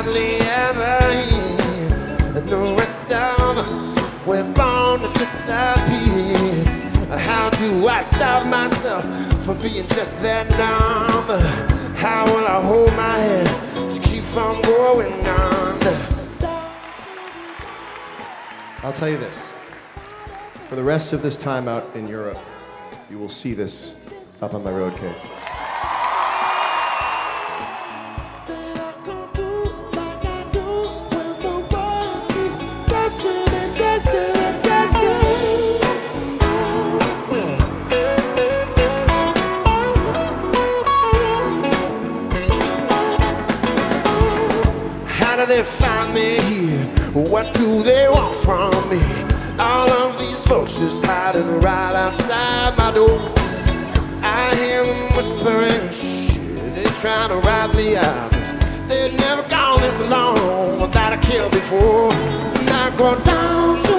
hardly ever hear. And the rest of us, we're born to disappear. How do I stop myself from being just that numb? How will I hold my head to keep from going on? I'll tell you this. For the rest of this time out in Europe, you will see this up on my road case. How do they find me here? What do they want from me? All of these vultures hiding right outside my door. I hear them whispering, shit, they're trying to ride me out. They've never gone this long without a kill before. And I go down to